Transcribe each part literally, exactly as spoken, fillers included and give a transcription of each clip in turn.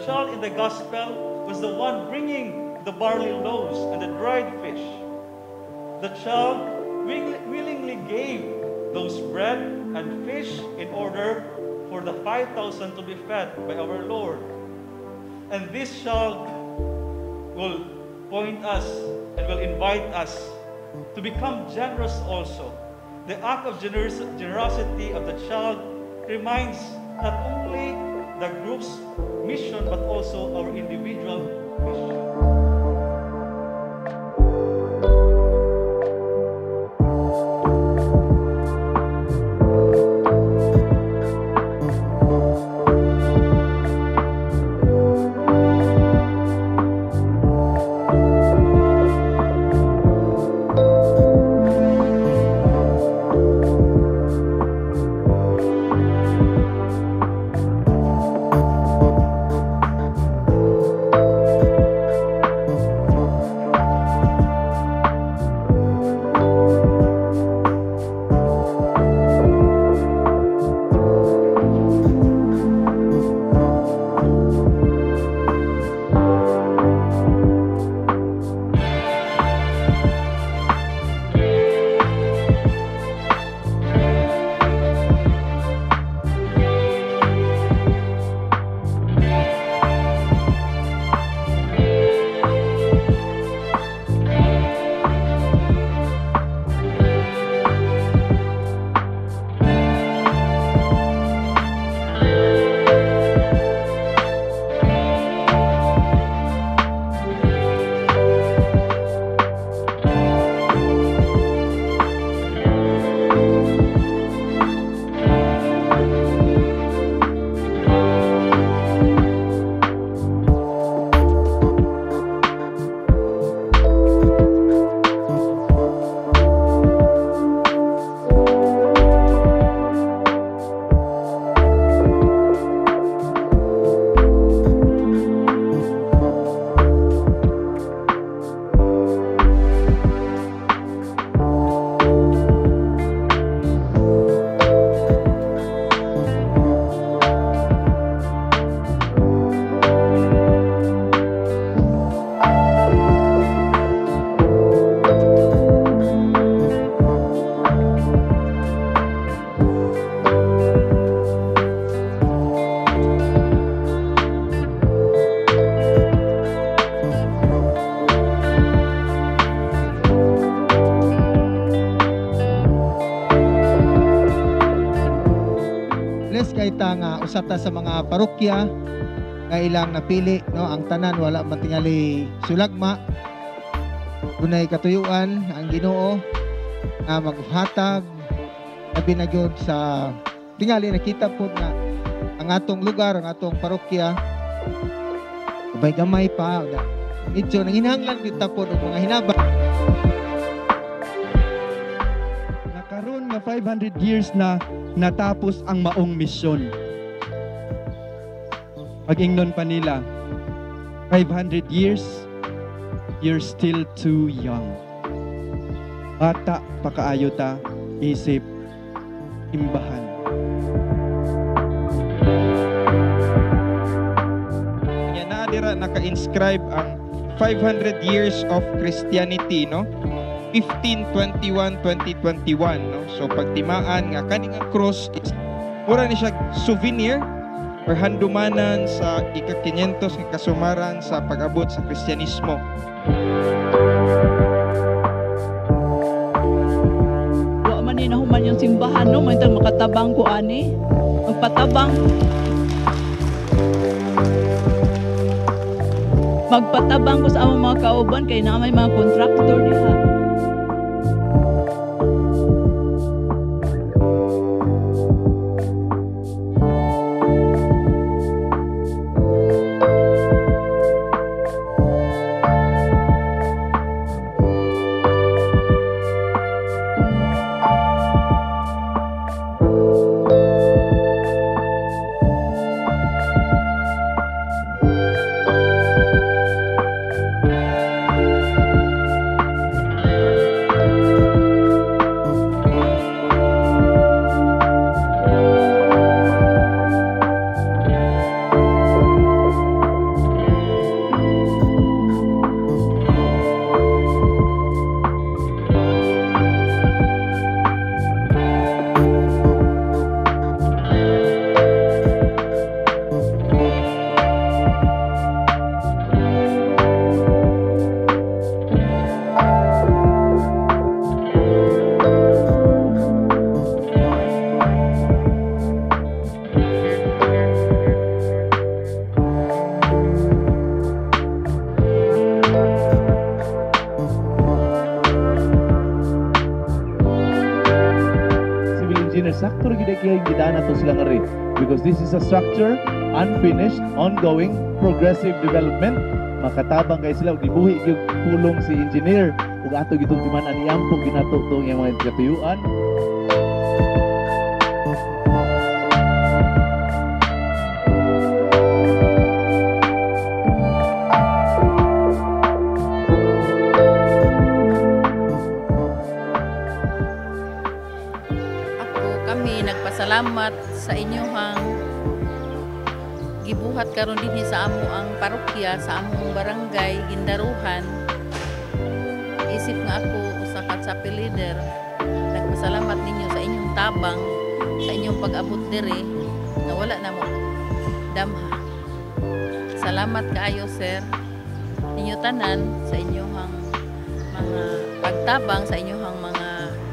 child in the gospel was the one bringing the barley loaves and the dried fish. The child willingly gave those bread and fish in order for the five thousand to be fed by our Lord. And this child will point us and will invite us to become generous also. The act of generos generosity of the child reminds not only the group's mission but also our individual mission. Kita nga usata sa mga parokya nga ilang napili, no, ang tanan wala man tingali sulagma, dunay katuyuan ang Ginoo nga maghatag labi na gyud sa tingali nakita po na ang atong lugar, ang atong parokya kabay gamay pa medyo nanginahanglan gyud tapon og mga hinaba. Nakaroon nga five hundred years na natapos ang maong misyon. Pag-ingnon pa nila, five hundred years, you're still too young. Bata pa kaayo ta, isip, imbahan. Kanya na dira naka-inscribe ang five hundred years of Christianity, no? fifteen twenty-one twenty twenty-one, no? So pagtimaan nga kaning ang cross is mura ni siya souvenir or handumanan sa ika-quinientos nga kasumaran sa pag-abot sa Kristyanismo. Wa man ni nahuman yung simbahan, no? May tang makatabang ko ani. Magpatabang. Magpatabang ko sa among mga kauban kay na may mga kontraktor diha. gid kay gidaan ato sila nga rin. Because this is a structure, unfinished, ongoing, progressive development. Makatabang kay sila, gibuhi yung pulong si engineer. Ug ato gitong timan-an iampo ginato tong yung mga katuyuan. Nagpasalamat sa inyong gibuhat karon dinhi sa amo ang parokya, sa among barangay Gindaruhan. Isip nga ako usa ka chapel leader. Nagpasalamat ninyo sa inyong tabang, sa inyong pag-abot diri na wala na mo damha. Salamat kaayo sir ninyo tanan sa inyong mga pagtabang, sa inyong mga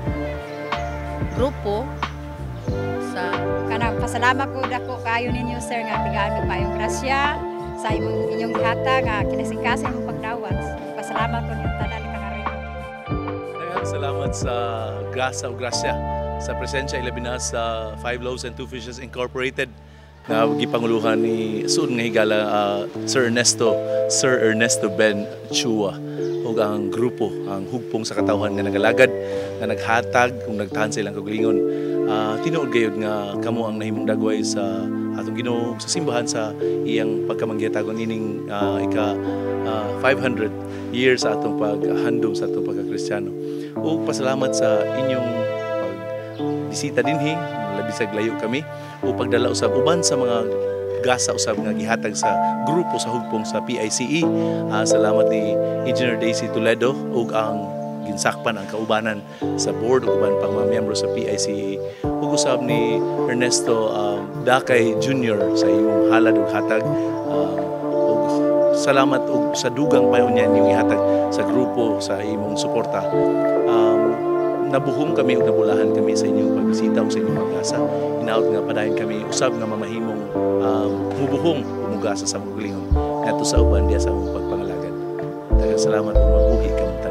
grupo. Sa kanang pasalamat ko dako kaayo ninyo sir nga tigaan mi paayong grasya sa imong inyong gihata nga kinasingkasa imong pagdawat. Pasalamat ko ninyo tanan kangarin. Daghang salamat sa grasa o grasya sa presensya ilabi na sa Five Loaves and Two Fishes Incorporated na gipanguluhan ni Sun nga higala uh, Sir Ernesto Sir Ernesto Ben Chua ug ang grupo ang hugpong sa katawhan nga nagalagad nga naghatag kung nagtahan sa ilang kagalingon. Uh, tinuod gayud nga kamo ang nahimong dagway sa atong Ginoo sa simbahan sa iyang pagkamanggihatagon ining uh, ika uh, five hundred years sa atong paghandom sa atong pagka-Kristiyano. Ug pasalamat sa inyong pagbisita dinhi, labi sa layo kami o pagdala usab uban sa mga gasa usab nga gihatag sa grupo sa hugpong sa P I C E. Uh, salamat ni Engineer Daisy Toledo ug ang ginsakpan ang kaubanan sa board ug uban pang mga miyembro sa P I C E ug usab ni Ernesto um, Dakay Junior sa imong halad ug hatag. Um, ug salamat ug sa dugang payon yung ihatag sa grupo sa imong suporta. Um, nabuhong kami ug nabulahan kami sa inyong pagbisita ug sa inyong pag-asa. Hinaot nga padayon kami usab nga mamahimong um, mubuhong umugasa sa mga galingon ngadto sa uban diya sa among pagpangalagad. Daghang salamat ug mabuhi kamo.